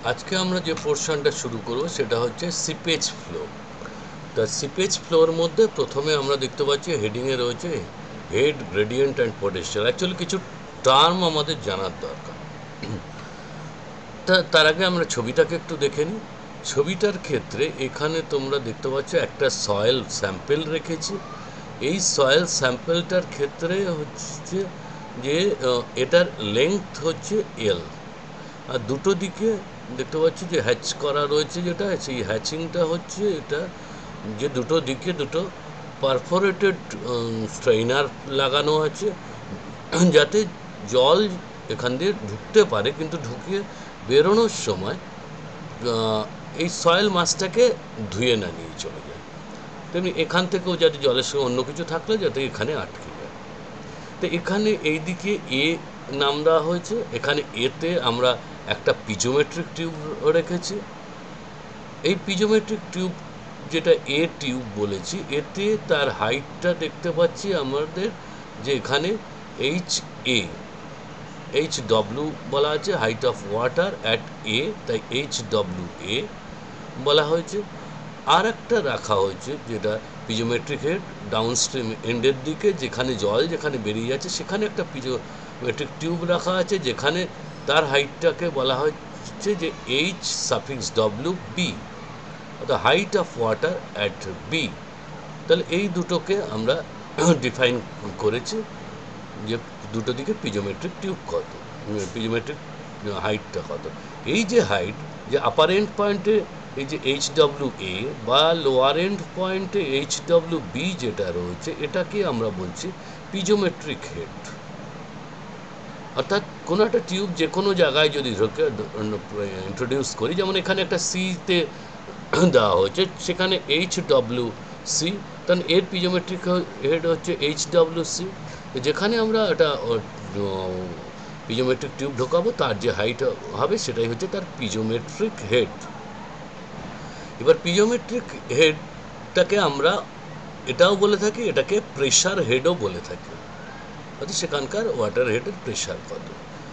আজকে আমরা যে পোর্শনটা শুরু করব সেটা হচ্ছে সিপেজ ফ্লো। তা সিপেজ ফ্লোর মধ্যে প্রথমে আমরা দেখতে পাচ্ছি হেডিংয়ে রয়েছে head, gradient and potential. Actually কিছু টার্ম আমাদের জানার দরকার। তার আগে আমরা ছবিটাকে একটু দেখে নিই। ছবিটার ক্ষেত্রে এখানে তোমরা দেখতে পাচ্ছ একটা সয়েল স্যাম্পেল রেখেছি। এই সয়েল স্যাম্পেলটার ক্ষেত্রে হচ্ছে যে এটার লেংথ হচ্ছে এল, আর দুটো দিকে দেখতে পাচ্ছি যে হ্যাচ করা রয়েছে, যেটা সেই হ্যাচিংটা হচ্ছে এটা যে দুটো দিকে দুটো পারফোরেটেড স্ট্রেইনার লাগানো আছে, যাতে জল এখান দিয়ে ঢুকতে পারে, কিন্তু ঢুকিয়ে বেরোনোর সময় এই সয়েল মাছটাকে ধুয়ে না নিয়ে চলে যায়। তেমনি এখান থেকেও যাতে জলের সঙ্গে অন্য কিছু থাকলে যাতে এখানে আটকে যায়। তো এখানে এই দিকে এ নাম দেওয়া হয়েছে। এখানে এতে আমরা একটা পিজোমেট্রিক টিউব রেখেছি। এই পিজোমেট্রিক টিউব, যেটা এ টিউব বলেছি, এতে তার হাইটটা দেখতে পাচ্ছি আমাদের যে এখানে HA বলা আছে, height of water at A, তাই HWA বলা হয়েছে। আর একটা রাখা হয়েছে যেটা পিজোমেট্রিক হেড ডাউনস্ট্রিম এন্ডের দিকে, যেখানে জল যেখানে বেরিয়ে যাচ্ছে সেখানে একটা পিজোমেট্রিক টিউব রাখা আছে, যেখানে তার হাইটটাকে বলা হচ্ছে যে H∪W B, অর্থাৎ height of water at B. তাহলে এই দুটোকে আমরা ডিফাইন করেছি যে দুটো দিকে পিজোমেট্রিক টিউব কত, পিজোমেট্রিক হাইটটা কত। এই যে হাইট, যে আপার এন্ড পয়েন্টে এই যে HWA বা লোয়ার এন্ড পয়েন্টে HWB যেটা রয়েছে, এটাকে আমরা বলছি পিজোমেট্রিক হেড। অর্থাৎ কোনো একটা টিউব যে কোনো জায়গায় যদি ইন্ট্রোডিউস করি, যেমন এখানে একটা সিতে দেওয়া হয়েছে, সেখানে HWC, কারণ এর পিজোমেট্রিক হেড হচ্ছে HWC। যেখানে আমরা একটা পিজোমেট্রিক টিউব ঢোকাবো, তার যে হাইট হবে সেটাই হচ্ছে তার পিজোমেট্রিক হেড। এবার পিজোমেট্রিক হেডটাকে আমরা এটাও বলে থাকি, এটাকে প্রেশার হেডও বলে থাকি, অর্থাৎ সেখানকার ওয়াটার হেডের প্রেশার কত।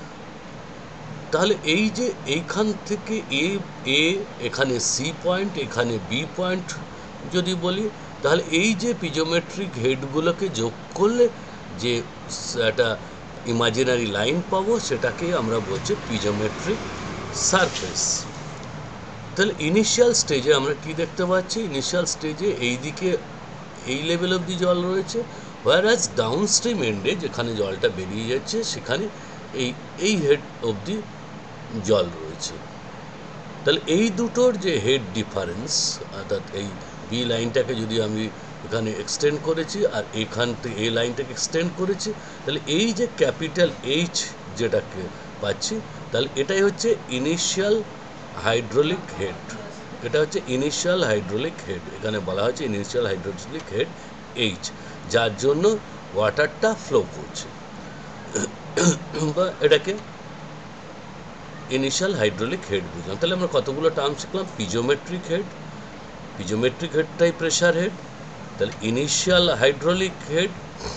তাহলে এই যে এইখান থেকে এ, এখানে সি পয়েন্ট, এখানে বি পয়েন্ট যদি বলি, তাহলে এই যে পিজোমেট্রিক হেডগুলোকে যোগ করলে যে একটা ইমাজিনারি লাইন পাবো, সেটাকে আমরা বলছি পিজোমেট্রিক সারফেস। তাহলে ইনিশিয়াল স্টেজে আমরা কি দেখতে পাচ্ছি? ইনিশিয়াল স্টেজে এই দিকে এই লেভেল অবধি জল রয়েছে, হোয়ারাজ ডাউনস্ট্রিম এন্ডে যেখানে জলটা বেরিয়ে যাচ্ছে সেখানে এই হেড অবধি জল রয়েছে। তাহলে এই দুটোর যে হেড ডিফারেন্স, অর্থাৎ এই বি লাইনটাকে যদি আমি এখানে এক্সটেন্ড করেছি আর এখান থেকে এই লাইনটাকে এক্সটেন্ড করেছি, তাহলে এই যে ক্যাপিটাল এইচ যেটাকে পাচ্ছি, তাহলে এটাই হচ্ছে ইনিশিয়াল হাইড্রোলিক হেড। এটা হচ্ছে ইনিশিয়াল হাইড্রোলিক হেড, এখানে বলা হচ্ছে ইনিশিয়াল হাইড্রোলিক হেড এইচ, যার জন্য ওয়াটারটা ফ্লো করছে, বা এটাকে ইনিশিয়াল হাইড্রোলিক হেড বুঝলাম। তাহলে আমরা কতগুলো টার্ম শিখলাম? পিজোমেট্রিক হেড, পিজোমেট্রিক হেডটাই প্রেশার হেড, তাহলে ইনিশিয়াল হাইড্রোলিক হেড,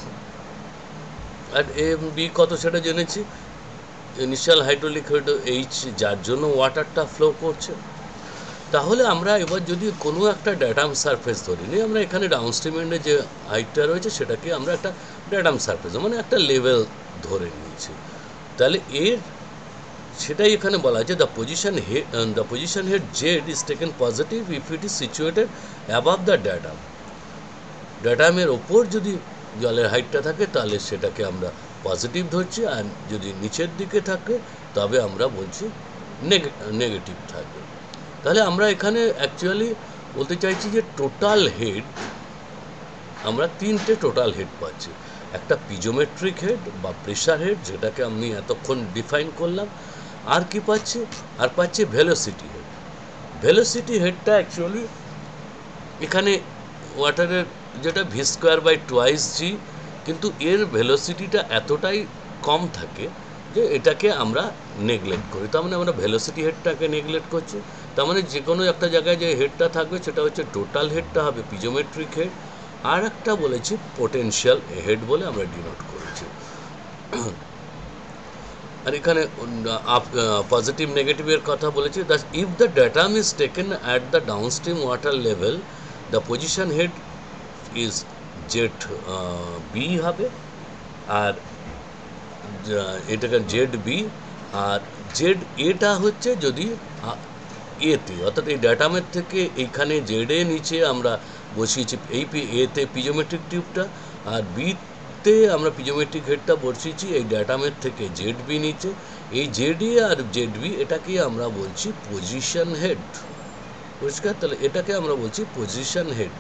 আর এ বি কত সেটা জেনেছি। ইনিশিয়াল হাইড্রোলিক হেড এইচ, যার জন্য ওয়াটারটা ফ্লো করছে। তাহলে আমরা এবার যদি কোনো একটা ড্যাটাম সারফেস ধরি নিই, আমরা এখানে ডাউনস্ট্রিম এন্ডে যে হাইটটা রয়েছে সেটাকে আমরা একটা ড্যাটাম সারফেস মানে একটা লেভেল ধরে নিয়েছি। তাহলে এর সেটাই এখানে বলা আছে, the position head Z is taken positive if it is situated above the datum. ড্যাটামের ওপর যদি জলের হাইটটা থাকে তাহলে সেটাকে আমরা পজিটিভ ধরছি, আর যদি নিচের দিকে থাকে তবে আমরা বলছি নেগেটিভ থাকবে। তাহলে আমরা এখানে অ্যাকচুয়ালি বলতে চাইছি যে টোটাল হেড, আমরা তিনটে টোটাল হেড পাচ্ছি। একটা পিজোমেট্রিক হেড বা প্রেশার হেড, যেটাকে আমি এতক্ষণ ডিফাইন করলাম। আর কি পাচ্ছি? আর পাচ্ছি ভেলোসিটি হেড। ভেলোসিটি হেডটা অ্যাকচুয়ালি এখানে ওয়াটারের যেটা v²/2g, কিন্তু এর ভেলোসিটিটা এতটাই কম থাকে যে এটাকে আমরা নেগলেক্ট করি। তার মানে আমরা ভেলোসিটি হেডটাকে নেগলেক্ট করছি। তার মানে যে কোনো একটা জায়গায় যে হেডটা থাকবে সেটা হচ্ছে টোটাল হেডটা হবে পিজোমেট্রিক হেড। আর একটা বলেছি পোটেনশিয়াল হেড বলে আমরা ডিনোট করেছি। আর এখানে পজিটিভ নেগেটিভের কথা বলেছি, that if the datum is taken at the downstream water level, the position head is Z B হবে, আর এটাকে জেড বি, আর জেড এটা হচ্ছে যদি এতে, অর্থাৎ এই ড্যাটামের থেকে এইখানে জেডে নিচে আমরা বসিয়েছি এই এতে পিজোমেট্রিক টিউবটা, আর বিতে আমরা পিজোমেট্রিক হেডটা বসিয়েছি এই ড্যাটামের থেকে জেড বি নিচে। এই জেড এ আর জেড বি এটাকে আমরা বলছি পজিশন হেড, পরিষ্কার? তাহলে এটাকে আমরা বলছি পজিশন হেড।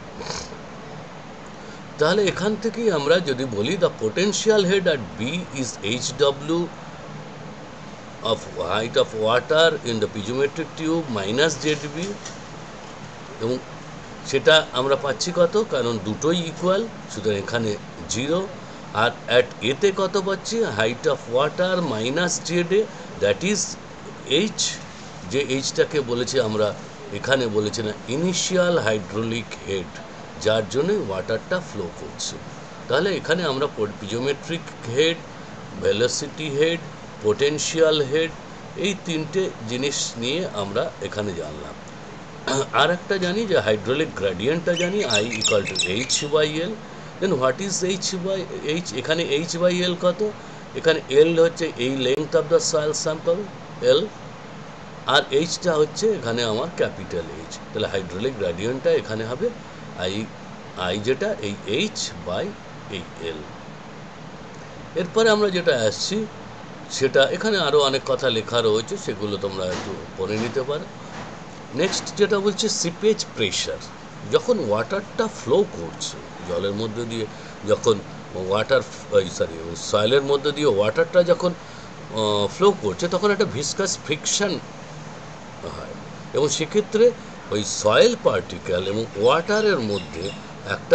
তাহলে এখান থেকেই আমরা যদি বলি the potential head at B is H W of height of water in the piezometric tube minus ZB, এবং সেটা আমরা পাচ্ছি কত, কারণ দুটোই ইকুয়াল, সুতরাং এখানে 0। আর অ্যাট এতে কত পাচ্ছি, height of water minus Z A, that is H, যে এইচটাকে বলেছি আমরা এখানে বলেছি না ইনিশিয়াল হাইড্রোলিক হেড, যার জন্যই ওয়াটারটা ফ্লো করছে। তাহলে এখানে আমরা piezometric head, velocity head, potential head, এই তিনটে জিনিস নিয়ে আমরা এখানে জানলাম। আর একটা জানি যে হাইড্রোলিক গ্রেডিয়েন্টটা জানি, I equal to H by L. Then what is H by H, এখানে এইচ বাই এল কত, এখানে এল হচ্ছে এই length of the soil sample L, আর এইচটা হচ্ছে এখানে আমার ক্যাপিটাল এইচ। তাহলে হাইড্রোলিক গ্রেডিয়েন্টটা এখানে হবে আই যেটা এই এইচ বাই এই এল। এরপরে আমরা যেটা আসছি সেটা এখানে আরও অনেক কথা লেখা রয়েছে, সেগুলো তোমরা একটু পড়ে নিতে পারো। নেক্সট যেটা বলছে সিপেজ প্রেশার, যখন ওয়াটারটা ফ্লো করছে জলের মধ্যে দিয়ে, যখন সয়েলের মধ্যে দিয়ে ওয়াটারটা যখন ফ্লো করছে তখন একটা ভিসকাস ফ্রিকশন হয়, এবং সেক্ষেত্রে ওই সয়েল পার্টিকেল এবং ওয়াটারের মধ্যে একটা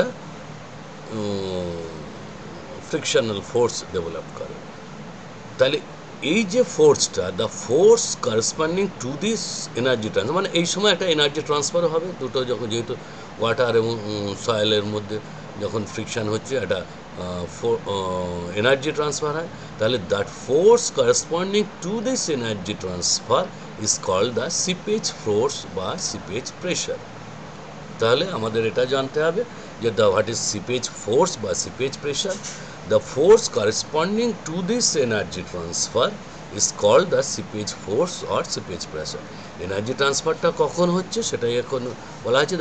ফ্রিকশনাল ফোর্স ডেভেলপ করে। তাহলে এই যে ফোর্সটা, the force corresponding to this energy transfer, মানে এই সময় একটা এনার্জি ট্রান্সফার হবে দুটো, যখন যেহেতু ওয়াটার এবং সয়েলের মধ্যে যখন ফ্রিকশান হচ্ছে একটা এনার্জি ট্রান্সফার হয়, তাহলে that force corresponding to this energy transfer is called the seepage force বা সিপেজ প্রেশার। তাহলে আমাদের এটা জানতে হবে যে হোয়াট ইজ সিপেজ ফোর্স বা seepage pressure. The force corresponding to this energy transfer is called the seepage force or seepage pressure. Energy ট্রান্সফারটা কখন হচ্ছে সেটাই এখন বলা হচ্ছে,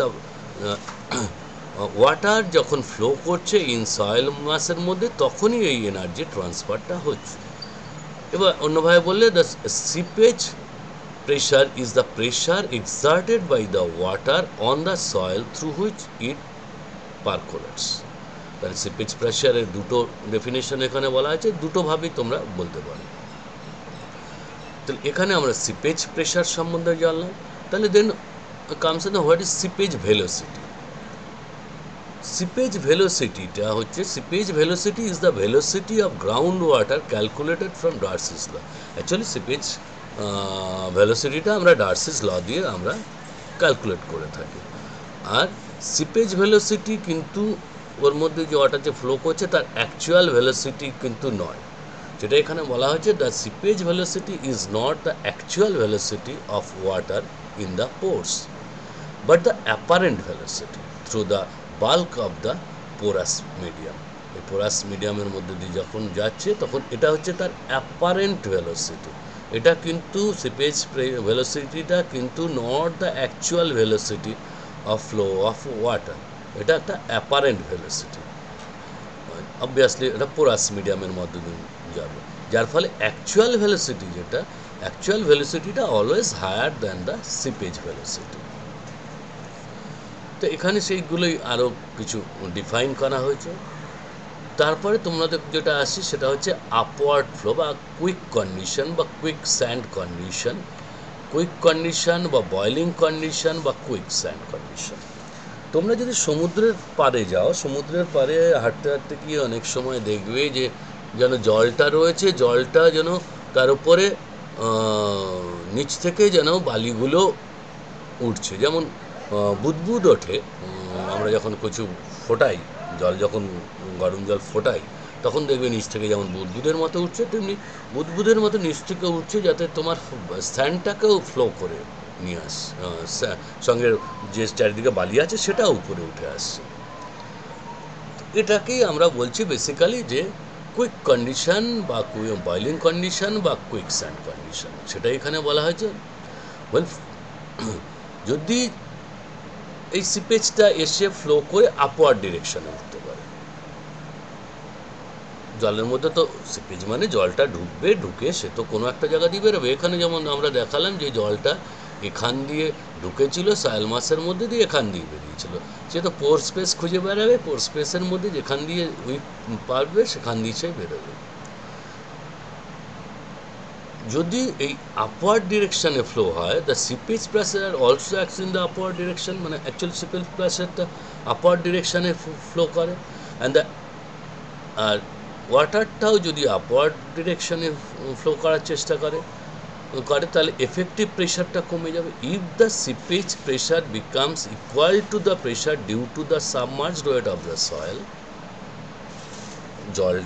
ওয়াটার যখন ফ্লো করছে ইন সয়েল মাসের মধ্যে তখনই এই এনার্জি ট্রান্সফারটা হচ্ছে। এবার অন্যভাবে বললে the seepage pressure is the pressure exerted by the water on the soil through which it percolates. তাহলে সিপেজ প্রেশারের দুটো ডেফিনেশন এখানে বলা আছে, দুটোভাবেই তোমরা বলতে পারো। তাহলে এখানে আমরা সিপেজ প্রেশার সম্বন্ধে জানলাম। তাহলে then comes in what is seepage velocity. Seepage ভেলোসিটিটা হচ্ছে, seepage velocity is the velocity of ground water calculated from Darcy's law. Actually seepage ভেলোসিটিটা আমরা ডার্সিস ল দিয়ে আমরা ক্যালকুলেট করে থাকি। আর সিপেজ ভেলোসিটি কিন্তু ওর মধ্যে যে ওয়াটার যে ফ্লো করছে তার অ্যাকচুয়াল ভেলোসিটি কিন্তু নয়, যেটা এখানে বলা হয়েছে the seepage velocity is not the actual velocity of water in the pores, but the apparent velocity through the bulk of the porous medium. এই পোরাস মিডিয়ামের মধ্যে দিয়ে যখন যাচ্ছে তখন এটা হচ্ছে তার অ্যাপারেন্ট ভেলোসিটি। এটা কিন্তু সিপেজ ভেলোসিটিটা কিন্তু not the actual velocity of flow of water, এটা একটা অ্যাপারেন্ট ভেলোসিটি। অবভিয়াসলি এটা পোরাস মিডিয়ামের মধ্যে দিয়ে যাবে, যার ফলে অ্যাকচুয়াল ভেলোসিটি যেটা, অ্যাকচুয়াল ভেলোসিটিটা always higher than the seepage velocity. তো এখানে সেইগুলোই আরও কিছু ডিফাইন করা হয়েছে। তারপরে তোমাদের যেটা আসছে সেটা হচ্ছে আপওয়ার্ড ফ্লো বা কুইক কন্ডিশন বা quick sand condition, quick condition বা বয়েলিং কন্ডিশন বা কুইক স্যান্ড কন্ডিশন। তোমরা যদি সমুদ্রের পাড়ে যাও, সমুদ্রের পাড়ে হাঁটতে হাঁটতে গিয়ে অনেক সময় দেখবে যে যেন জলটা রয়েছে, জলটা যেন তার উপরে নিচ থেকে যেন বালিগুলো উঠছে, যেমন বুদবুদ ওঠে। আমরা যখন কিছু ফোটাই জল, যখন গরম জল ফোটাই তখন দেখবে নিচ থেকে যেমন বুদবুদের মতো উঠছে, তেমনি বুদবুদের মতো নিচ থেকে উঠছে, যাতে তোমার স্যান্ডটাকেও ফ্লো করে নিয়ে সঙ্গে যে চারিদিকে বালি আছে সেটাও উপরে উঠে আসছে। এটাকেই আমরা বলছি বেসিক্যালি যে কুইক কন্ডিশন বা বয়েলিং কন্ডিশন বা কুইক স্যান্ড কন্ডিশন, সেটা এখানে বলা হয়েছে। যদি এই সিপেজটা এসে ফ্লো করে আপওয়ার্ড ডিরেকশনে উঠতে পারে, জলের মধ্যে তো সিপেজ মানে জলটা ঢুকবে, ঢুকে সে তো কোনো একটা জায়গা দিয়ে বেরোবে। এখানে যেমন আমরা দেখালাম যে জলটা এখান দিয়ে ঢুকেছিল সয়েল মাসের মধ্যে দিয়ে, এখান দিয়ে বেরিয়েছিল, সে তো পোর স্পেস খুঁজে বেড়াবে, পোর স্পেসের মধ্যে যেখান দিয়ে উইক পারবে সেখান দিয়ে সে বেরোবে। যদি এই আপওয়ার্ড ডিরেকশনে ফ্লো হয়, the seepage pressure also acts in the upward direction, মানে অ্যাকচুয়ালি সিপেজ প্রেসারটা আপওয়ার্ড ডিরেকশনে ফ্লো করে, অ্যান্ড দ্য আর ওয়াটারটাও যদি আপওয়ার্ড ডিরেকশনে ফ্লো করার চেষ্টা করে তাহলে এফেক্টিভ প্রেশারটা কমে যাবে। If the seepage pressure becomes equal to the pressure due to the submerged weight of the soil, জল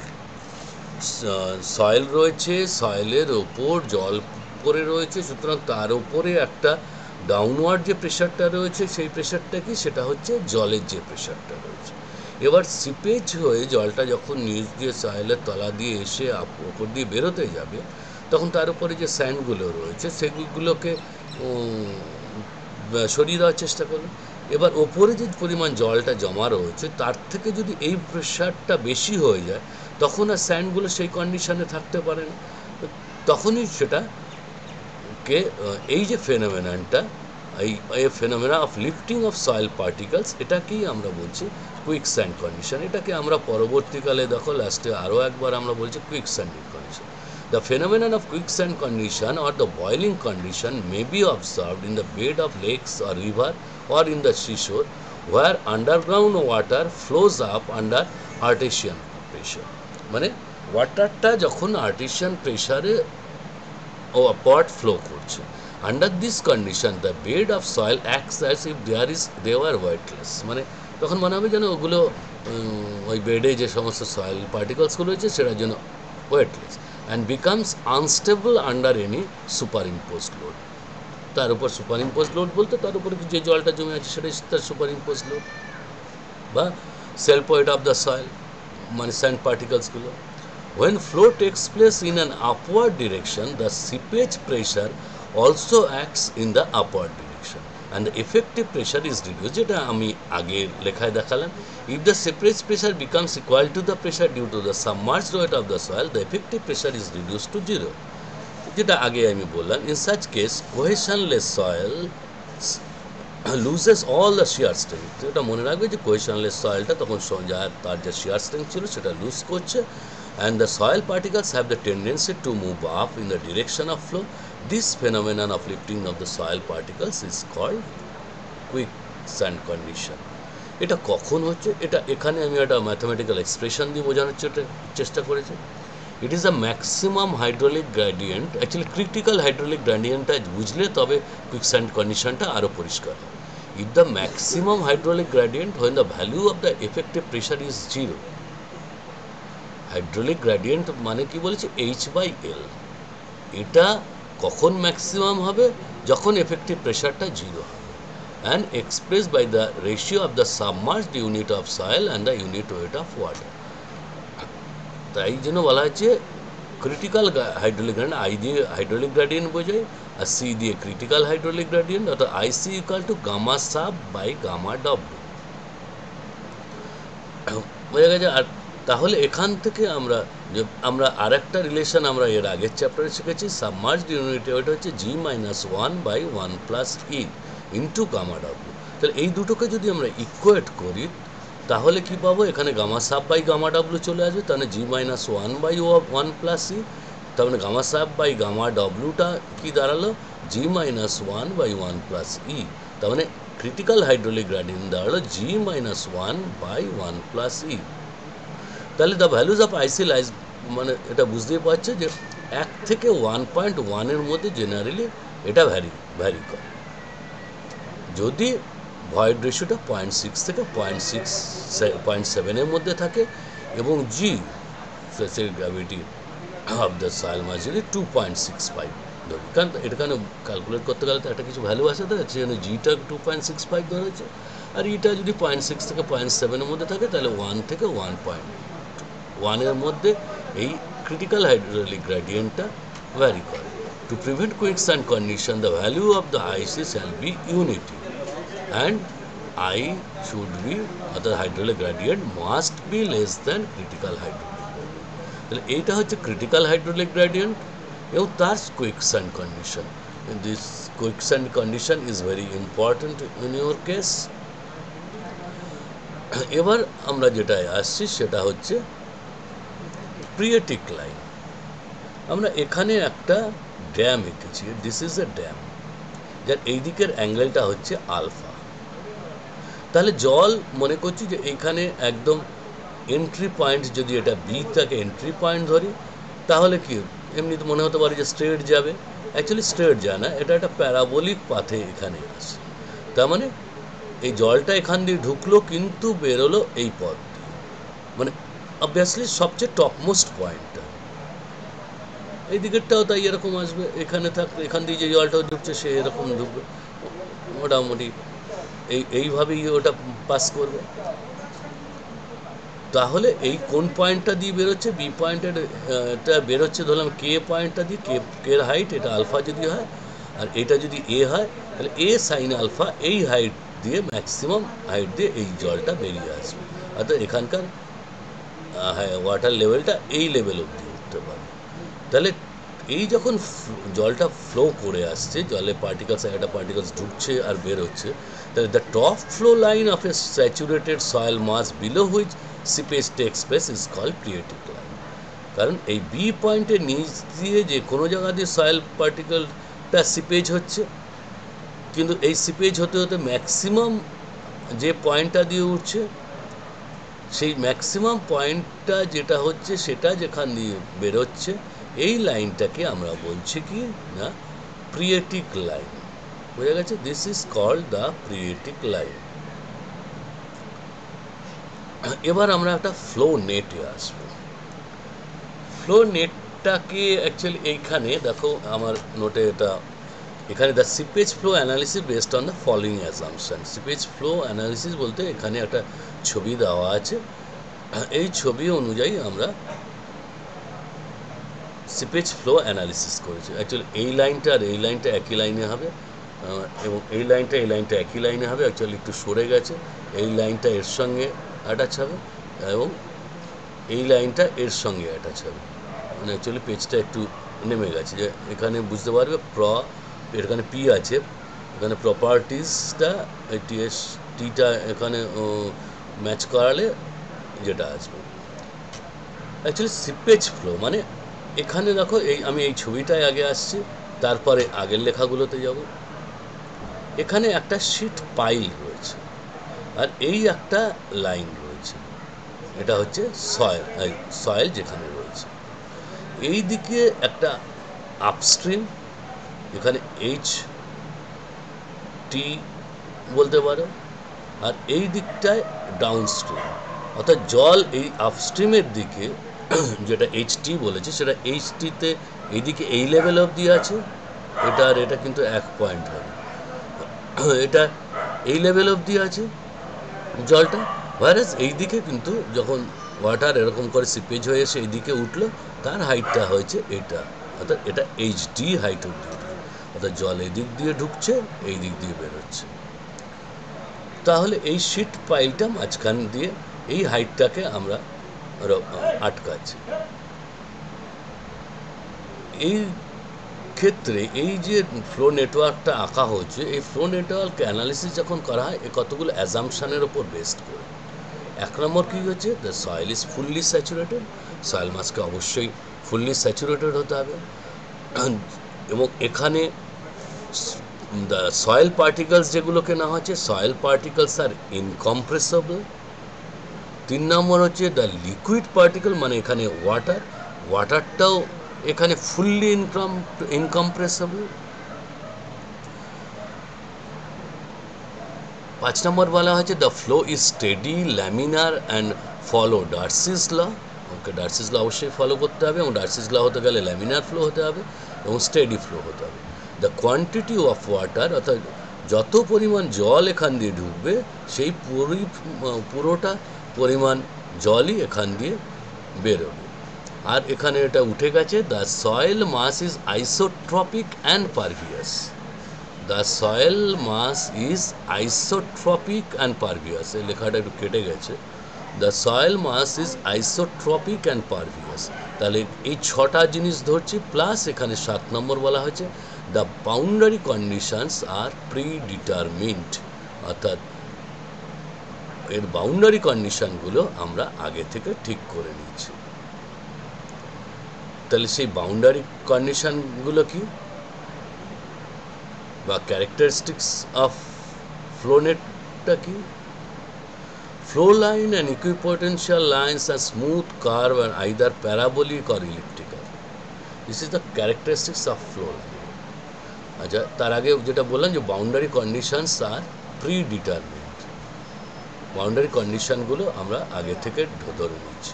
সয়েল রয়েছে, সয়েলের ওপর জল পড়ে রয়েছে, সুতরাং তার ওপরে একটা ডাউনওয়ার্ড যে প্রেশারটা রয়েছে, সেই প্রেশারটা কি, সেটা হচ্ছে জলের যে প্রেশারটা রয়েছে। এবার সিপেজ হয়ে জলটা যখন নিচ দিয়ে সয়েলের তলা দিয়ে এসে ওপর দিয়ে বেরোতে যাবে, তখন তার উপরে যে স্যান্ডগুলো রয়েছে সেগুলোকে সরিয়ে দেওয়ার চেষ্টা করবে। এবার ওপরে যে পরিমাণ জলটা জমা রয়েছে তার থেকে যদি এই প্রেশারটা বেশি হয়ে যায়, তখন আর স্যান্ডগুলো সেই কন্ডিশনে থাকতে পারে না, তখনই সেটাকে এই যে ফেনোমেননটা, এই phenomena of lifting of soil particles, এটাকেই আমরা বলছি কুইক স্যান্ড কন্ডিশন। এটাকে আমরা পরবর্তীকালে দেখো লাস্টে আরও একবার আমরা বলছি quick sanding condition. The phenomenon of quicksand condition or the boiling condition may be observed in the bed of lakes or river or in the seashore where underground water flows up under artesian pressure. মানে ওয়াটারটা যখন artisan প্রেসারে upward flow করছে, under this condition the bed of soil acts as if they were weightless, মানে তখন মনে হবে যেন ওগুলো ওই বেডে যে সমস্ত সয়েল পার্টিকেলসগুলো রয়েছে সেটার জন্য weightless, and becomes unstable under any superimposed load. তার উপর সুপারইম্পোজড লোড বলতে তার উপরে যে জলটা জমে আছে সেটাই তার সুপারইম্পোজড লোড বা self weight of the soil, মানে স্যান্ড পার্টিকেলসগুলো। When flow takes place in an upward direction, the seepage pressure also acts in the upward direction and the effective pressure is reduced, যেটা আমি আগে লেখায় দেখালাম। If the seepage pressure becomes equal to the pressure due to the submerged weight of the soil, the effective pressure is reduced to zero, যেটা আগে আমি বললাম। In such case, cohesionless soil loses all the shear strength. এটা মনে রাখবে যে cohesionless soilটা তখন তার যে shear strength ছিল সেটা লুজ করছে, and the soil particles have the tendency to move up in the direction of flow. This phenomenon of lifting of the soil particles is called quicksand condition. এটা কখন হচ্ছে, এটা এখানে আমি একটা ম্যাথমেটিক্যাল এক্সপ্রেশন দিয়ে বোঝানোর চেষ্টা করেছি। It is a maximum hydraulic gradient, actually critical hydraulic গ্রেডিয়েন্টটা বুঝলে তবে কুইকস্যান্ড কন্ডিশনটা আরও পরিষ্কার হয়। If the maximum hydraulic gradient when the value of the effective pressure is 0, হাইড্রোলিক গ্রেডিয়েন্ট মানে কি বলেছে, H/L, এটা কখন ম্যাক্সিমাম হবে, যখন এফেক্টিভ প্রেশারটা 0 হবে, and expressed by the ratio of the submerged unit of soil and the unit weight of water. তাই জন্য বলা হচ্ছে ক্রিটিক্যাল হাইড্রোলিক গ্রেডিয়েন্ট, I দিয়ে হাইড্রোলিক গ্রেডিয়েন্ট বোঝায় আর C দিয়ে ক্রিটিক্যাল হাইড্রোলিক গ্রেডিয়েন্ট, অর্থাৎ IC equal to gamma sub by gamma W, বোঝা গেছে। আর তাহলে এখান থেকে আমরা আর একটা রিলেশন আমরা এর আগের চ্যাপ্টারে শিখেছি, সাবমার্জড ইউনিট ওয়েট হচ্ছে G-1/1+E ইন্টু গামা ডব্লিউ। তাহলে এই দুটোকে যদি আমরা ইকুয়েট করি তাহলে কি পাবো, এখানে gamma sub by gamma W চলে আসবে, তাহলে G-1/1+E, তার মানে গামা সাব বাই গামা ডব্লিউটা কি দাঁড়ালো, G-1/1+E, তার মানে ক্রিটিক্যাল হাইড্রোলিক গ্রেডিয়েন্ট দাঁড়ালো G-1/1+E। তাহলে the values of IC lies, মানে এটা বুঝতেই পারছে যে 1 থেকে 1.1 মধ্যে জেনারেলি এটা ভ্যারি করে। যদি ভয়েড রেশিওটা 0.6 থেকে 0.7 মধ্যে থাকে এবং জি specific gravity of the soil mass যদি 2.65 ধরি, কারণ এটা কেন ক্যালকুলেট করতে গেলে তো একটা কিছু ভ্যালু আছে, তো সেজন্য জিটা 2.65 ধরেছে, আর ইটা যদি 0.6 থেকে 0.7 মধ্যে থাকে তাহলে 1 থেকে 1.1 মধ্যে এই ক্রিটিক্যাল হাইড্রোলিক গ্রেডিয়েন্টটা ভ্যারি করে। To prevent quicksand condition, the value of the IC shall be unity, and I should be, the hydraulic gradient must be less than critical hydraulic gradient. তাহলে এইটা হচ্ছে ক্রিটিক্যাল হাইড্রোলিক গ্রেডিয়েন্ট এবং তার quicksand condition. This quicksand condition is very important in your case. এবার আমরা যেটায় আসছি সেটা হচ্ছে প্রিয়েটিক লাইন। আমরা এখানে একটা ড্যাম এঁকেছি, দিস ইজ এ ড্যাম, যার এই দিকের অ্যাঙ্গেলটা হচ্ছে আলফা। তাহলে জল মনে করছি যে এইখানে একদম এন্ট্রি পয়েন্ট, যদি এটা বি তাকে এন্ট্রি পয়েন্ট ধরি তাহলে কি এমনি তো মনে হতে পারে যে স্ট্রেট যাবে, অ্যাকচুয়ালি স্ট্রেট যায় না, এটা একটা প্যারাবোলিক পাথে এখানে আসে। তার মানে এই জলটা এখান দিয়ে ঢুকলো কিন্তু বেরোলো এই পথ দিয়ে, মানে অবভিয়াসলি সবচেয়ে টপমোস্ট পয়েন্টটা এই দিকেরটাও তাই এরকম আসবে, এখানে থাকলে এখান দিয়ে যে জলটা ঢুকছে সে এরকম ঢুকবে, মোটামুটি এইভাবেই ওটা পাস করবে। তাহলে এই কোন পয়েন্টটা দিয়ে বেরোচ্ছে, বি পয়েন্টটা বেরোচ্ছে ধরলাম কে পয়েন্টটা দিয়ে, কের হাইট এটা আলফা যদি হয়, আর এটা যদি এ হয় তাহলে এ সাইন আলফা এই হাইট দিয়ে, ম্যাক্সিমাম হাইট দিয়ে এই জলটা বেরিয়ে আসবে, অর্থাৎ এখানকার ওয়াটার লেভেলটা এই লেভেল অবধি উঠতে পারে। তাহলে এই যখন জলটা ফ্লো করে আসছে, জলে পার্টিকেলস একটা পার্টিকেলস ঢুকছে আর বেরোচ্ছে, তাহলে the top flow line of a saturated soil mass below which seepage takes place is called phreatic line. কারণ এই বি পয়েন্টের নিচ দিয়ে যে কোনো জায়গা দিয়ে সয়েল পার্টিকেলটা সিপেজ হচ্ছে, কিন্তু এই সিপেজ হতে হতে ম্যাক্সিমাম যে পয়েন্টটা দিয়ে উঠছে, সেই ম্যাক্সিমাম পয়েন্টটা যেটা হচ্ছে সেটা যেখান দিয়ে বেরোচ্ছে, এই লাইনটাকে আমরা বলছি কি না প্রিয়েটিক লাইন। বোঝা গেছে? This is called the phreatic line. এবার আমরা একটা ফ্লো নেটে আসবো। ফ্লো নেটটাকে অ্যাকচুয়ালি এইখানে দেখো আমার নোটে এটা, এখানে the seepage flow analysis based on the following assumption. Seepage flow analysis বলতে এখানে একটা ছবি দেওয়া আছে, এই ছবি অনুযায়ী আমরা সিপেজ ফ্লো অ্যানালিসিস করেছি। অ্যাকচুয়ালি এই লাইনটা আর এই লাইনটা একই লাইনে হবে, এবং এই লাইনটা একই লাইনে হবে, অ্যাকচুয়ালি একটু সরে গেছে, এই লাইনটা এর সঙ্গে অ্যাটাচ হবে এবং এই লাইনটা এর সঙ্গে অ্যাটাচ হবে, মানে অ্যাকচুয়ালি পেজটা একটু নেমে গেছে, যে এখানে বুঝতে পারবে এখানে পি আছে, এখানে প্রপার্টিসটা টিটা এখানে ম্যাচ করালে যেটা আসবে। অ্যাকচুয়ালি সিপেজ ফ্লো মানে এখানে দেখো আমি এই ছবিটায় আগে আসছি, তারপরে আগের লেখাগুলোতে যাব। এখানে একটা শিট পাইল রয়েছে আর এই একটা লাইন রয়েছে, এটা হচ্ছে সয়েল যেখানে রয়েছে। এই দিকে একটা আপস্ট্রিম, এখানে এইচ টি বলতে পারো, আর এই দিকটায় ডাউনস্ট্রিম, অর্থাৎ জল এই আপস্ট্রিমের দিকে যেটা এইচ টি বলেছে সেটা এইচ টিতে এইদিকে এই লেভেল অবধি আছে, এটা আর এটা কিন্তু এক পয়েন্ট হবে, এটা এই লেভেল অবধি আছে জলটা, ভাইরাস এই দিকে কিন্তু যখন ওয়াটার এরকম করে সিপেজ হয়ে এসে এইদিকে উঠলো তার হাইটটা হয়েছে এটা, অর্থাৎ এটা এইচ ডি হাইট অবধি উঠবে, অর্থাৎ জল এই দিক দিয়ে ঢুকছে এই দিক দিয়ে বেরোচ্ছে। তাহলে এই শিট পাইলটা মাঝখান দিয়ে এই হাইটটাকে আমরা আটকাচ্ছি। এই ক্ষেত্রে এই যে ফ্লো নেটওয়ার্কটা আঁকা হচ্ছে, এই ফ্লো নেটওয়ার্ক অ্যানালিসিস যখন করা হয় এই কতগুলো অ্যাজাম্পশনের ওপর বেসড করে। এক নম্বর কী হচ্ছে, the soil is fully saturated, soil মাসকে অবশ্যই ফুললি স্যাচুরেটেড হতে হবে, এবং এখানে দ্য সয়েল পার্টিকেলস যেগুলোকে না হচ্ছে, সয়েল পার্টিকেলস আর ইনকম্প্রেসেবল। 3 নম্বর হচ্ছে দ্য লিকুইড পার্টিকেল, মানে এখানে ওয়াটারটাও এখানে ফুললি ইনকম্প্রেসেবল। 5 নম্বর বলা হচ্ছে the flow is steady, laminar and follow Darcy's law, okay Darcy's law অবশ্যই ফলো করতে হবে, এবং ডার্সিস ল হতে গেলে ল্যামিনার ফ্লো হতে হবে এবং স্টেডি ফ্লো হতে হবে। দ্য কোয়ান্টিটি অফ ওয়াটার, অর্থাৎ যত পরিমাণ জল এখান দিয়ে ঢুকবে সেই পুরোটা পরিমাণ জলই এখান দিয়ে বেরোবে। আর এখানে এটা উঠে গেছে, the soil mass is isotropic and pervious. The soil mass is isotropic and pervious, এই লেখাটা একটু কেটে গেছে। The soil mass is isotropic and pervious. তাহলে এই ছটা জিনিস ধরছি, প্লাস এখানে 7 নম্বর বলা হয়েছে the boundary conditions are predetermined, অর্থাৎ এর বাউন্ডারি কন্ডিশনগুলো আমরা আগে থেকে ঠিক করে নিচ্ছি। তাহলে সেই বাউন্ডারি কন্ডিশনগুলো কি, বা ক্যারেক্টারিস্টিক্স অফ ফ্লোনেটটা কি? Flow line and equipotential lines are smooth curve and either parabolic or elliptical. This is the characteristics of flow line. আচ্ছা, তার আগে যেটা বললাম যে boundary conditions are predetermined, বাউন্ডারি কন্ডিশনগুলো আমরা আগে থেকে ধরে নিচ্ছি।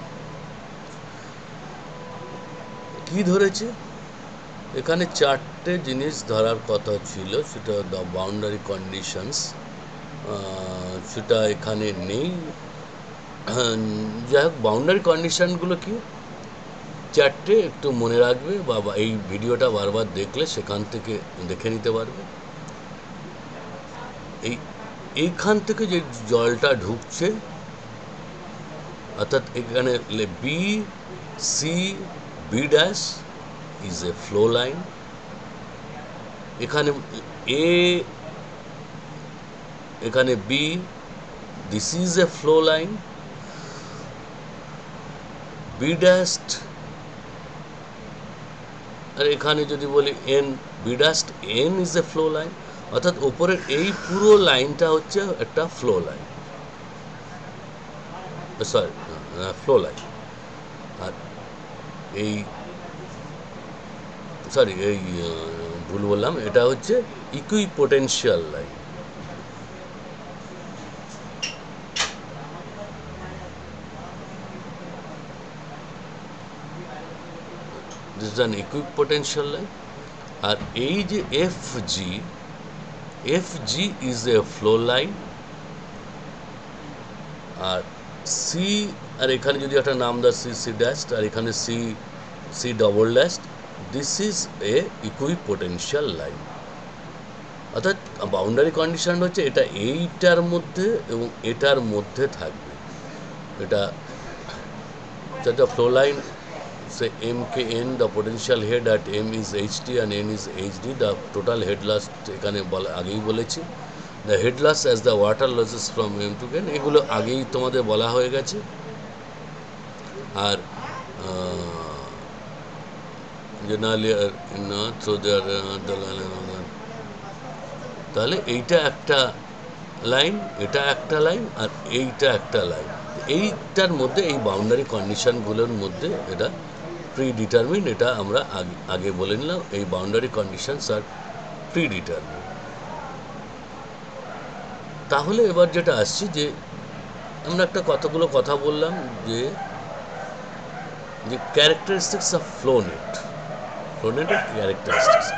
কি ধরেছে এখানে? 4টে জিনিস ধরার কথা ছিল, সেটা দ্য বাউন্ডারি কন্ডিশনস, সেটা এখানে নেই। যাই হোক, বাউন্ডারি কন্ডিশনগুলো কি 4টে, একটু মনে রাখবে বা এই ভিডিওটা বারবার দেখলে সেখান থেকে দেখে নিতে পারবে। এইখান থেকে যে জলটা ঢুকছে, অর্থাৎ এখানে B C B dash is a flow line, এখানে এ, এখানে B, this is a flow line, B dashed, আর এখানে যদি বলি N, B dashed N is a flow line, অর্থাৎ ওপরের এই পুরো লাইনটা হচ্ছে একটা flow line, sorry flow line. আর এই ভুল বললাম, এটা হচ্ছে equipotential line. This is an equipotential line. আর এই যে FG is a flow line, R C, আর এখানে যদি একটা নাম দাও C ড্যাশড, আর এখানে C double dashed, this is a equipotential line. অর্থাৎ বাউন্ডারি কন্ডিশন হচ্ছে এটা এইটার মধ্যে এবং এটার মধ্যে থাকবে। এটা flow line, say M K N, the potential head at M is HT and N is HD, the total head loss এখানে আগেই বলেছি। the head loss as the water losses from M to N, এগুলো আগেই তোমাদের বলা হয়ে গেছে। আর generally through their তাহলে এইটা একটা লাইন, এটা একটা লাইন, আর এইটা একটা লাইন। এইটার মধ্যে এই বাউন্ডারি কন্ডিশনগুলোর মধ্যে এটা প্রি ডিটারমিন, এটা আমরা আগে বলে নিলাম। এই boundary conditions are predetermine. তাহলে এবার যেটা আসছি, যে আমরা একটা কতগুলো কথা বললাম যে ক্যারেক্টারিস্টিক্স অফ ফ্লোনেটের ক্যারেক্টারিস্টিক্স।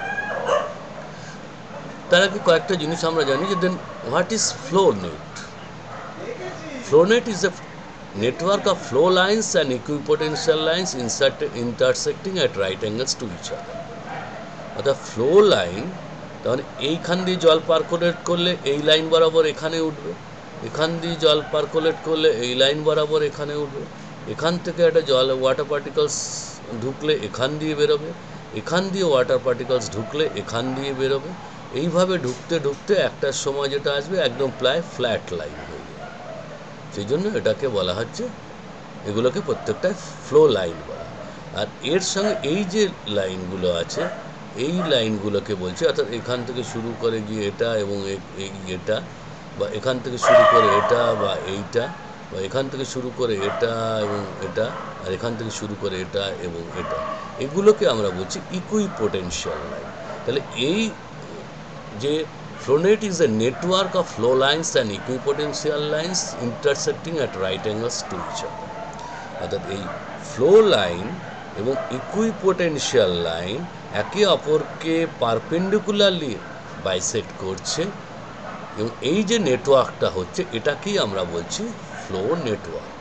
তার আগে কয়েকটা জিনিস আমরা জানি যে then what is flow net? Flow net is a network of flow lines and equipotential lines intersecting at right angles to each other. অর্থাৎ ফ্লো লাইন, তাহলে এইখান দিয়ে জল পার্কোলেট করলে এই লাইন বরাবর এখানে উঠবে, এখান দিয়ে জল পার্কোলেট করলে এই লাইন বরাবর এখানে উঠবে, এখান থেকে একটা ওয়াটার পার্টিকলস ঢুকলে এখান দিয়ে বেরোবে, এখান দিয়ে ওয়াটার পার্টিকলস ঢুকলে এখান দিয়ে বেরোবে। এইভাবে ঢুকতে ঢুকতে একটার সময় যেটা আসবে একদম প্রায় ফ্ল্যাট লাইন হয়ে যাবে। সেই জন্য এটাকে বলা হচ্ছে, এগুলোকে প্রত্যেকটা ফ্লো লাইন বলা। আর এর সঙ্গে এই যে লাইনগুলো আছে, এই লাইনগুলোকে বলছে, অর্থাৎ এখান থেকে শুরু করে গিয়ে এটা এবং এটা, বা এখান থেকে শুরু করে এটা বা এইটা, বা এখান থেকে শুরু করে এটা এবং এটা, আর এখান থেকে শুরু করে এটা এবং এটা, এগুলোকে আমরা বলছি ইকুইপোটেনশিয়াল লাইন। তাহলে এই যে ফ্লোনেট is a network of flow lines and equipotential lines intersecting at right angles to each other. অর্থাৎ এই ফ্লো লাইন এবং ইকুইপোটেনশিয়াল লাইন একে অপরকে পারপেন্ডিকুলারলি বাইসেক্ট করছে, এবং এই যে নেটওয়ার্কটা হচ্ছে এটাকেই আমরা বলছি ফ্লো নেটওয়ার্ক।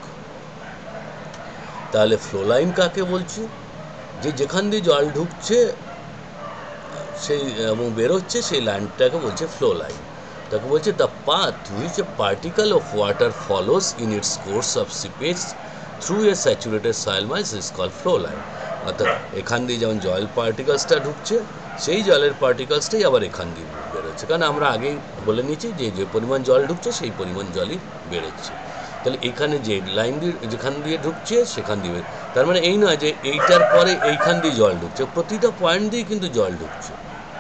তাহলে ফ্লো লাইন কাকে বলছি? যে যেখান দিয়ে জল ঢুকছে সেই এবং বেরোচ্ছে সেই লাইনটাকে বলছে ফ্লো লাইন। তাকে বলছে the path which a particle of water follows in its course of seepage through a saturated soil mass is called flow line. অর্থাৎ এখান দিয়ে যেমন জল পার্টিকেলসটা ঢুকছে সেই জলের পার্টিকেলসটাই আবার এখান দিয়ে বেরোচ্ছে, কারণ আমরা আগেই বলে নিয়েছি যে যে পরিমাণ জল ঢুকছে সেই পরিমাণ জলই বেরোচ্ছে। তাহলে এখানে যে লাইন দিয়ে যেখান দিয়ে ঢুকছে সেখান দিয়ে, তার মানে এই নয় যে এইটার পরে এইখান দিয়ে জল ঢুকছে, প্রতিটা পয়েন্ট দিয়ে কিন্তু জল ঢুকছে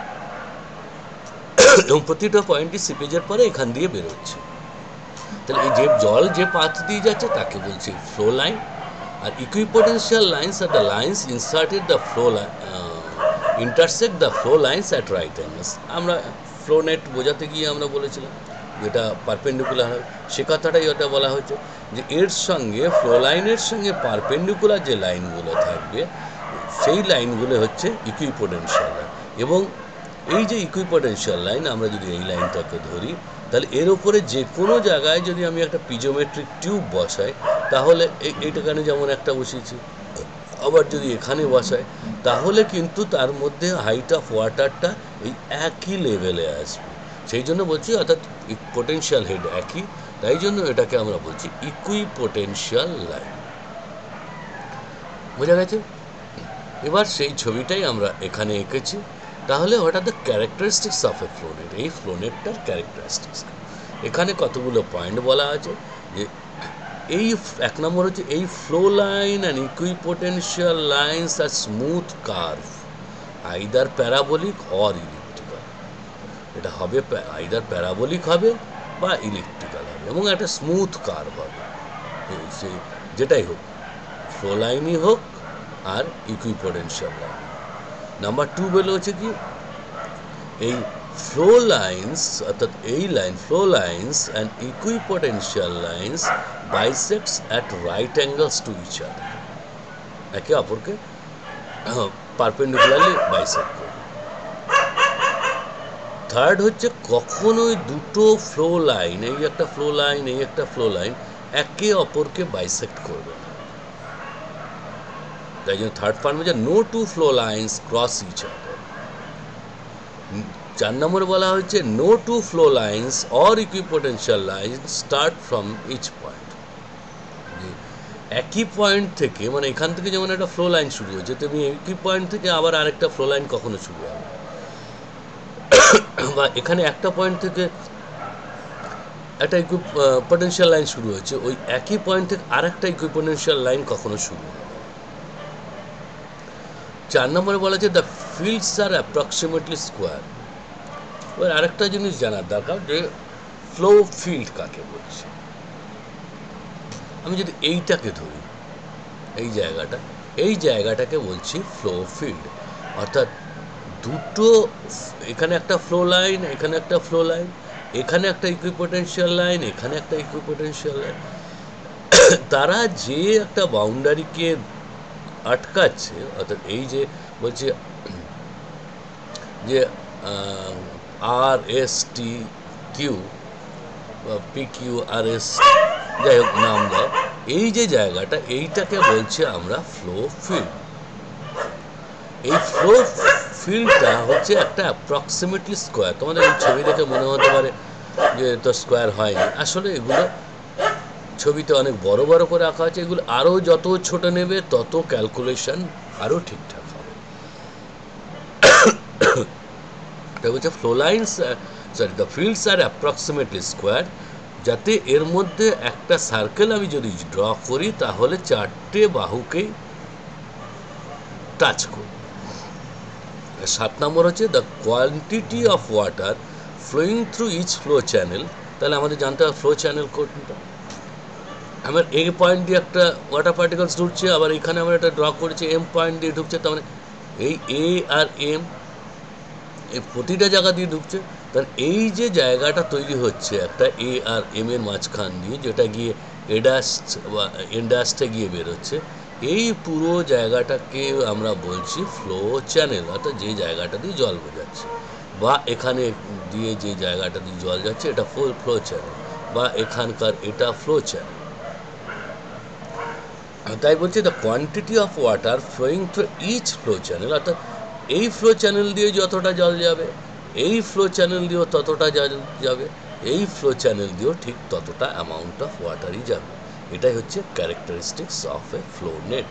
এবং প্রতিটা পয়েন্টই সিপেজের পরে এখান দিয়ে বেরোচ্ছে। তাহলে এই যে জল যে পাথ দিয়ে যাচ্ছে তাকে বলছি ফ্লো লাইন। আর equipotential lines are the lines inserted the flow intersect the flow lines at right angles. আমরা ফ্লো নেট বোঝাতে গিয়ে আমরা বলেছিলাম যেটা পারপেন্ডিকুলার হয়, সে কথাটাই ওটা বলা হচ্ছে যে এর সঙ্গে ফ্লো লাইনের সঙ্গে পারপেন্ডিকুলার যে লাইনগুলো থাকবে সেই লাইনগুলো হচ্ছে ইকুইপোটেনশিয়াল লাইন। এবং এই যে ইকুইপোটেনশিয়াল লাইন, আমরা যদি এই লাইনটাকে ধরি তাহলে এর ওপরে যে কোনো জায়গায় যদি আমি একটা পিজোমেট্রিক টিউব বসাই, তাহলে এইটাখানে যেমন একটা বসিয়েছি, আবার যদি এখানে বসাই তাহলে কিন্তু তার মধ্যে হাইট অফ ওয়াটারটা এই একই লেভেলে আসবে। সেই জন্য বলছি অর্থাৎ পোটেনশিয়াল হেড একই, তাই জন্য এটাকে আমরা বলছি ইকুইপোটেনশিয়াল লাইন। বোঝা গেছে? এবার সেই ছবিটাই আমরা এখানে এঁকেছি। তাহলে what are the characteristics of a flow net? এই ফ্লোনেটটার ক্যারেক্টারিস্টিক্স এখানে কতগুলো পয়েন্ট বলা আছে। যে এই এক নম্বর হচ্ছে এই flow line and equipotential lines are smooth curve, either parabolic or elliptical. এটা হবে আইদার প্যারাবোলিক হবে বা ইলিপ্টিক্যাল হবে, এবং একটা স্মুথ কার্ভ হবে। সেই যেটাই হোক, ফ্লো লাইনই হোক আর ইকুইপোটেনশিয়াল লাইন। নাম্বার 2 বলে হচ্ছে কি এই ফ্লো লাইন্স, অর্থাৎ এই line flow lines and equipotential lines bisects at right angles to each other, একে অপরকে পারপেন্ডিকুলারলি বাইসেক্ট করে। থার্ড হচ্ছে কখনোই দুটো ফ্লো লাইন, এই একটা ফ্লো লাইন এই একটা ফ্লো লাইন একে অপরকে বাইসেক্ট করবে না। তাই জন্য থার্ড পয়েন্ট হচ্ছে no two flow lines cross each other. 4 নম্বরে বলা হচ্ছে no two flow lines or equipotential lines start from each point. একই পয়েন্ট থেকে, মানে এখান থেকে যেমন একটা ফ্লো লাইন শুরু হয়েছে, তুমি একই পয়েন্ট থেকে আবার আরেকটা ফ্লো লাইন কখনো শুরু হবে, বা এখানে একটা পয়েন্ট থেকে একটা ইকুইপোটেনশিয়াল লাইন শুরু হয়েছে, ওই একই পয়েন্ট থেকে আরেকটা ইকুইপোটেনশিয়াল লাইন কখনো শুরু হবে। 4 নম্বরে বলা আছে the fields are approximately square. এবার আরেকটা জিনিস জানার দরকার যে ফ্লো ফিল্ড কাকে বলছে। আমি যদি এইটাকে ধরি, এই জায়গাটাকে বলছি ফ্লো ফিল্ড। অর্থাৎ দুটো, এখানে একটা ফ্লো লাইন এখানে একটা ফ্লো লাইন, এখানে একটা ইকুইপোটেনশিয়াল লাইন এখানে একটা ইকুইপোটেনশিয়াল লাইন, তারা যে একটা বাউন্ডারিকে আটকাচ্ছে, অর্থাৎ এই যে বলছে যে R S T Q P Q R S যাই হোক নাম দেয়, এই যে জায়গাটা এইটাকে বলছে আমরা ফ্লো ফিল্ড। এই ফ্লো ফিল্ডটা হচ্ছে একটা অ্যাপ্রক্সিমেটলি স্কোয়ার। তোমাদের এই ছবি দেখে মনে হতে পারে যে তো স্কোয়ার হয়নি, আসলে এগুলো ছবিতে অনেক বড় বড় করে আঁকা আছে, এগুলো আরও যত ছোট নেবে তত ক্যালকুলেশন আরও ঠিকঠাক হবে। এটা হচ্ছে flow lines, sorry the fields are approximately square, যাতে এর মধ্যে একটা সার্কেল আমি যদি ড্র করি তাহলে 4টে বাহুকেই টাচ করি। 7 নম্বর হচ্ছে the quantity of water flowing through each flow channel. তাহলে আমাদের জানতে হবে ফ্লো চ্যানেল কোনটা। আমার এই পয়েন্ট দিয়ে একটা ওয়াটার পার্টিকেলস ঢুকছে, আবার এখানে আমরা একটা ড্র করেছি এম পয়েন্ট দিয়ে ঢুকছে, তার মানে এই এ আর এম এই প্রতিটা জায়গা দিয়ে ঢুকছে। তার এই যে জায়গাটা তৈরি হচ্ছে একটা এ আর এম এর মাঝখান দিয়ে, যেটা গিয়ে বা এন্ডাস্টে গিয়ে বেরোচ্ছে, এই পুরো জায়গাটাকে আমরা বলছি ফ্লো চ্যানেল, অর্থাৎ যে জায়গাটা দিয়ে জল বোঝাচ্ছে, বা এখানে দিয়ে যে জায়গাটা দিয়ে জল যাচ্ছে এটা ফ্লো চ্যানেল, বা এখানকার এটা ফ্লো চ্যানেল। তাই বলছি the quantity of water flowing through each flow channel, অর্থাৎ এই ফ্লো চ্যানেল দিয়ে যতটা জল যাবে, এই ফ্লো চ্যানেল দিয়েও ততটা জল যাবে, এই ফ্লো চ্যানেল দিয়েও ঠিক ততটা অ্যামাউন্ট অফ ওয়াটারই যাবে। এটাই হচ্ছে characteristics of a flow net.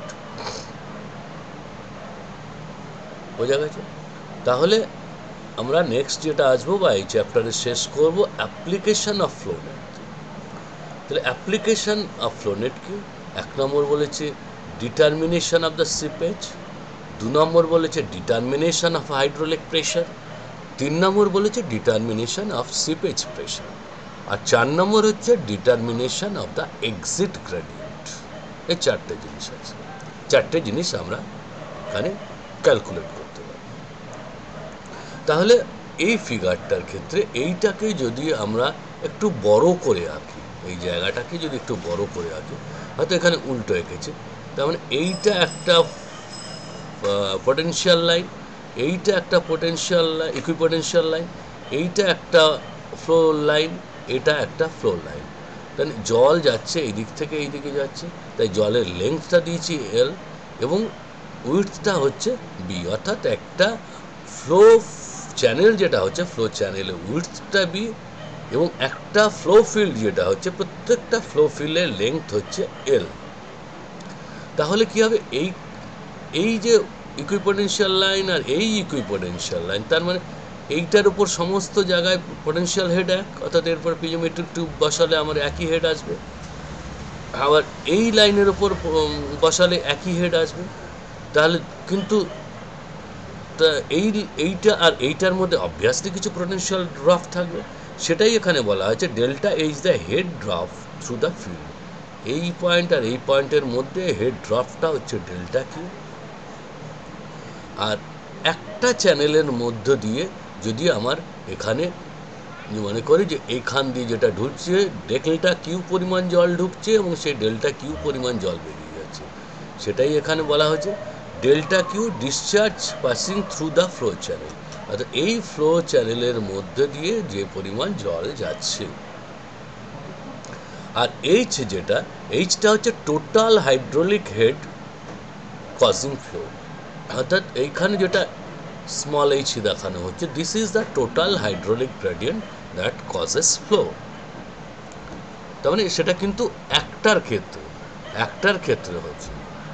বোঝা গেছে? তাহলে আমরা নেক্সট যেটা আসবো বা এই চ্যাপ্টারে শেষ করব অ্যাপ্লিকেশন অফ ফ্লো নেট। তাহলে অ্যাপ্লিকেশন অফ ফ্লো নেট কি? 1 নম্বর বলেছে ডিটারমিনেশন অফ দ্য সিপেজ, 2 নম্বর বলেছে ডিটারমিনেশন অফ হাইড্রোলিক প্রেশার, 3 নম্বর বলেছে ডিটারমিনেশন অফ সিপেজ প্রেশার, আর 4 নম্বর হচ্ছে determination of the exit gradient. এই 4টে জিনিস আছে, 4টে জিনিস আমরা এখানে ক্যালকুলেট করতে পারি। তাহলে এই ফিগারটার ক্ষেত্রে এইটাকে যদি আমরা একটু বড় করে আঁকি, এই জায়গাটাকে যদি একটু বড় করে আঁকি, হয়তো এখানে উল্টো এঁকেছে, তার মানে এইটা একটা পটেনশিয়াল লাইন, এইটা একটা পটেনশিয়াল লাইন, ইকুইপোটেনশিয়াল লাইন, এইটা একটা ফ্লো লাইন, এটা একটা ফ্লো লাইন। তাহলে জল যাচ্ছে এই দিক থেকে এই দিকে যাচ্ছে, তাই জলের লেন্থটা দিয়েছি এল এবং উইডথটা হচ্ছে বি, অর্থাৎ একটা ফ্লো চ্যানেল যেটা হচ্ছে ফ্লো চ্যানেলের উইডথটা বি, এবং একটা ফ্লো ফিল্ড যেটা হচ্ছে প্রত্যেকটা ফ্লো ফিল্ডের লেন্থ হচ্ছে এল। তাহলে কি হবে, এই যে ইকুইপোটেনশিয়াল লাইন আর এই ইকুইপোটেনশিয়াল লাইন, তার মানে এইটার উপর সমস্ত জায়গায় পোটেনশিয়াল হেড এক, অর্থাৎ এরপর পিজোমেট্রিক টিউব বসালে আমার একই হেড আসবে, আবার এই লাইনের উপর বসালে একই হেড আসবে। তাহলে কিন্তু এইটা আর এইটার মধ্যে অবভিয়াসলি কিছু পোটেনশিয়াল ড্রপ থাকবে, সেটাই এখানে বলা হয়েছে delta H the head drop through the field. এই পয়েন্ট আর এই পয়েন্টের মধ্যে হেড ড্রপটা হচ্ছে ডেল্টা কিউ। আর একটা চ্যানেলের মধ্য দিয়ে যদি আমার এখানে মনে করি যে এইখান দিয়ে যেটা ঢুকছে ডেল্টা কিউ পরিমাণ জল ঢুকছে এবং সেই ডেল্টা কিউ পরিমাণ জল বেরিয়ে যাচ্ছে, সেটাই এখানে বলা হয়েছে delta Q discharge passing through the flow channel, অর্থাৎ এই ফ্লো চ্যানেলের মধ্যে দিয়ে যে পরিমাণ জল যাচ্ছে। আর এইচ যেটা, এইচটা হচ্ছে total hydraulic head causing flow, অর্থাৎ এইখানে যেটা স্মল এইচ দেখানো হচ্ছে, this is the total hydraulic gradient that causes flow. তার মানে সেটা কিন্তু একটার ক্ষেত্রে হচ্ছে।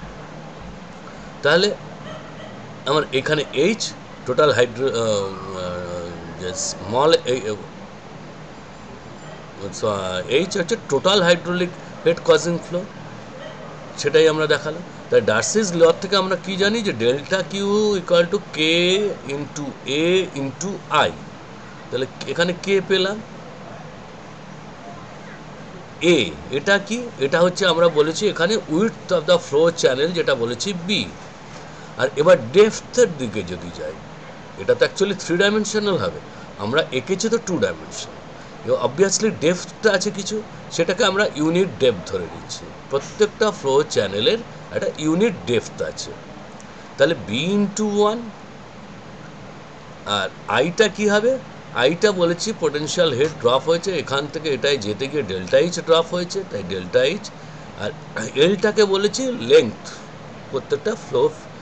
তাহলে আমার এখানে এইচ টোটাল স্মল এইচ হচ্ছে total hydraulic head causing flow, সেটাই আমরা দেখালাম। তাই ডার্সিস ল থেকে আমরা কি জানি যে delta Q equal to K into A into I. তাহলে এখানে কে পেলাম, এ এটা কি, এটা হচ্ছে আমরা বলেছি এখানে width of the flow channel, যেটা বলেছি বি। আর এবার ডেপথের দিকে যদি যাই, এটা তো অ্যাকচুয়ালি 3 ডাইমেনশনাল হবে, আমরা এঁকেছি তো 2 ডাইমেনশন, এবং অবভিয়াসলি ডেপথটা আছে কিছু, সেটাকে আমরা ইউনিট ডেপথ ধরে নিচ্ছি। প্রত্যেকটা ফ্লো চ্যানেলের একটা ইউনিট ডেপথ আছে। তাহলে বি ইন্টু 1, আর আইটা কি হবে, আইটা বলেছি পোটেনশিয়াল হেড ড্রপ হয়েছে, এখান থেকে এটাই যেতে গিয়ে ডেল্টা এইচ ড্রপ হয়েছে, তাই ডেল্টা এইচ। আর এলটাকে বলেছি লেংথ, প্রত্যেকটা ফ্লো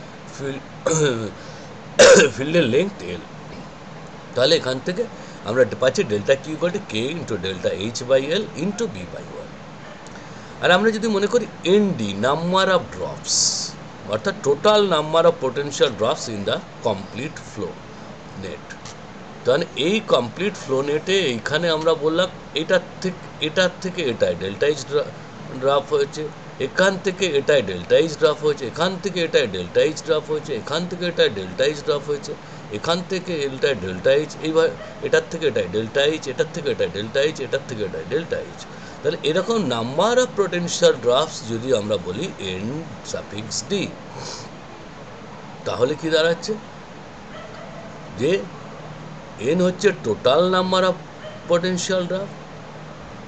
ফিল্ডের লেংথ এল। তাহলে এখান থেকে আমরা পাচ্ছি delta Q equal to K into delta H by L into B by 1। আর আমরা যদি মনে করি এনডি, নাম্বার অফ ড্রপস, অর্থাৎ total number of potential drops in the complete flow net, তাহলে এই কমপ্লিট ফ্লো নেটে এইখানে আমরা বললাম এটার থেকে এটাই ডেল্টা এইচ ড্রপ হয়েছে, এখান থেকে এটাই ডেল্টা এইচ ড্রপ হয়েছে, এখান থেকে এটাই ডেল্টা এইচ ড্রপ হয়েছে, এখান থেকে এটাই ডেল্টা এইচ ড্রপ হয়েছে, এখান থেকে এটাই ডেল্টা এইচ, এইবার এটার থেকে এটাই ডেল্টা এইচ, এটার থেকে এটাই ডেল্টা এইচ, এটার থেকে এটাই ডেল্টা এইচ। তাহলে এরকম নাম্বার অফ পোটেনশিয়াল ড্রপস যদি আমরা বলি এন সাফিক্স ডি, তাহলে কি দাঁড়াচ্ছে যে এন হচ্ছে total number of potential drop,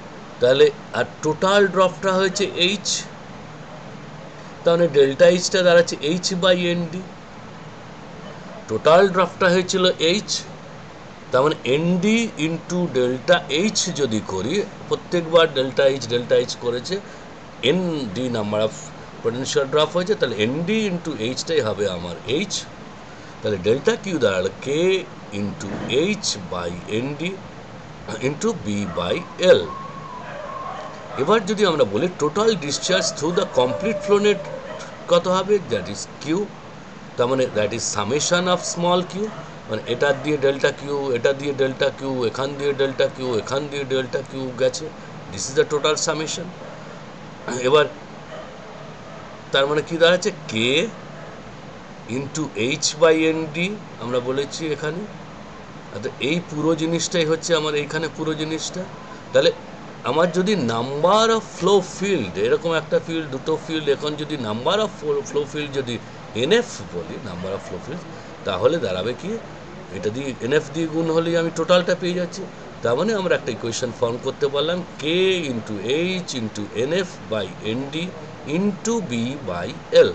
তাহলে আর টোটাল ড্রপটা হয়েছে এইচ, তাহলে ডেল্টা এইচটা দাঁড়াচ্ছে H by N D. Total ড্রপটা হয়েছিল এইচ, তার মানে N D into delta H যদি করি, প্রত্যেকবার ডেল্টা এইচ করেছে, N D number of potential drop হয়েছে, তাহলে এন ডি ইন্টু এইচটাই হবে আমার এইচ। তাহলে ডেল্টা কিউ দাঁড়ালো K into H by N D into B by L. এবার যদি আমরা বলি total discharge through the complete flow net কত হবে, দ্যাট ইজ কিউ, তার মানে that is summation of small Q, মানে এটা দিয়ে ডেল্টা কিউ, এটা দিয়ে ডেল্টা কিউ, এখান দিয়ে ডেল্টা কিউ, এখান দিয়ে ডেল্টা কিউ গেছে, this is the total summation. এবার তার মানে কি দাঁড়াচ্ছে K into H by N D আমরা বলেছি এখানে, অর্থাৎ এই পুরো জিনিসটাই হচ্ছে আমার এইখানে পুরো জিনিসটা। তাহলে আমার যদি নাম্বার অফ ফ্লো ফিল্ড, এরকম একটা ফিল্ড, দুটো ফিল্ড, এখন যদি নাম্বার অফ ফ্লো ফিল্ড যদি এনএফ বলি, নাম্বার অফ ফ্লো ফিল্ড, তাহলে দাঁড়াবে কি, এটা দিয়ে এনএফ দিয়ে গুণ হলেই আমি টোটালটা পেয়ে যাচ্ছি। তার মানে আমরা একটা ইকুয়েশন ফর্ম করতে পারলাম K into H into NF by ND into B by L.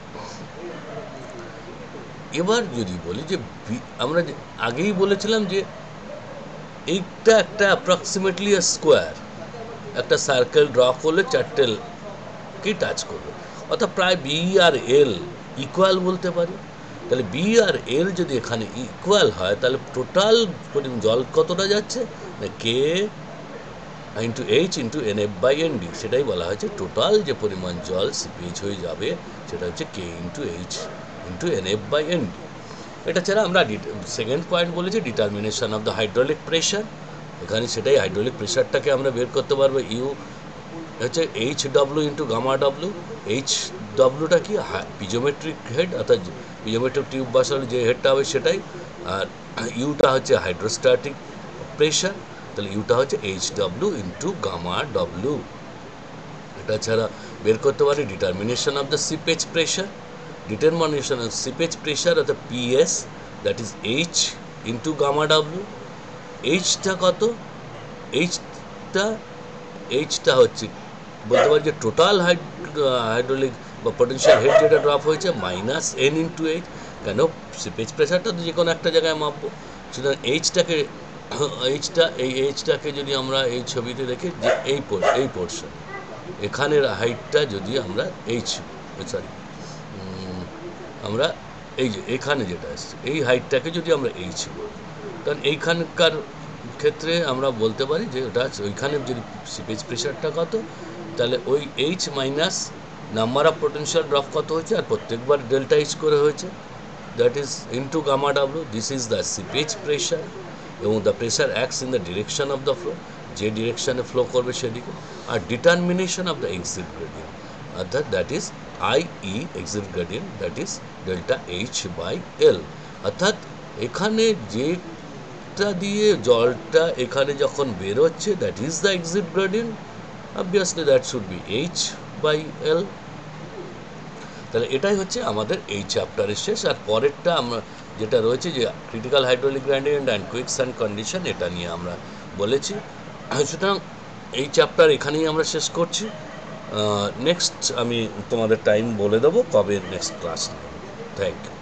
এবার যদি বলি যে আমরা আগেই বলেছিলাম যে এইটা একটা অ্যাপ্রক্সিমেটলি স্কোয়ার, একটা সার্কেল ড্র করলে চারটে কি টাচ করবে, অর্থাৎ প্রায় বি আর এল ইকুয়াল বলতে পারি। তাহলে বি আর এল যদি এখানে ইকুয়াল হয়, তাহলে টোটাল জল কতটা যাচ্ছে, K into H into N F by N D, সেটাই বলা হয়েছে টোটাল যে পরিমাণ জল সিপেজ হয়ে যাবে সেটা হচ্ছে K into H into N F by N D. এটা ছাড়া আমরা সেকেন্ড পয়েন্ট বলেছি determination of the hydraulic pressure. এখানে সেটাই হাইড্রোলিক প্রেশারটাকে আমরা বের করতে পারবো, ইউ হচ্ছে H W into gamma W. H ডাব্লুটা কি পিজোমেট্রিক হেড, অর্থাৎ পিজোমেট্রিক টিউব বসালে যে হেডটা হবে সেটাই, আর ইউটা হচ্ছে হাইড্রোস্ট্যাটিক প্রেশার, তাহলে ইউটা হচ্ছে H W into gamma W. এটা ছাড়া বের করতে পারি determination of the seepage pressure. Determination of seepage pressure অর্থাৎ PS, that is H into gamma W. এইচটা কত, এইচটা হচ্ছে বলতে পারি যে টোটাল হাইড্রোলিক বা পটেনশিয়াল হেড যেটা ড্রপ হয়েছে মাইনাস এন ইন্টু এইচ। কেন, সিপেজ প্রেশারটা তো যে কোনো একটা জায়গায় মাপবো, সুতরাং এইচটাকে যদি আমরা এই ছবিতে দেখি যে এই পোর্শন এখানের হাইটটা যদি আমরা আমরা এই যে এখানে যেটা আসছে এই হাইটটাকে যদি আমরা এইচ বলি, কারণ এইখানকার ক্ষেত্রে আমরা বলতে পারি যে ওটা ওইখানে যদি সিপেজ প্রেশারটা কত, তাহলে ওই H minus number of potential drop কত হয়েছে, আর প্রত্যেকবার ডেল্টা এইচ করে হয়েছে, that is into gamma W. This is the seepage pressure, এবং the pressure acts in the direction of the flow, যে ডিরেকশনে ফ্লো করবে সেদিকে। আর determination of the exit gradient, অর্থাৎ that is IE exit gradient, that is delta H by L. অর্থাৎ এখানে যেটা দিয়ে জলটা এখানে যখন বেরোচ্ছে that is the exit gradient, obviously that should be H by L. তাহলে এটাই হচ্ছে আমাদের এই চ্যাপ্টারের শেষ। আর পরেরটা আমরা যেটা রয়েছে যে critical hydraulic gradient and quicksand condition, এটা নিয়ে আমরা বলেছি। সুতরাং এই চ্যাপ্টার এখানেই আমরা শেষ করছি। নেক্সট আমি তোমাদের টাইম বলে দেবো কবে নেক্সট ক্লাস নেব। Thank you.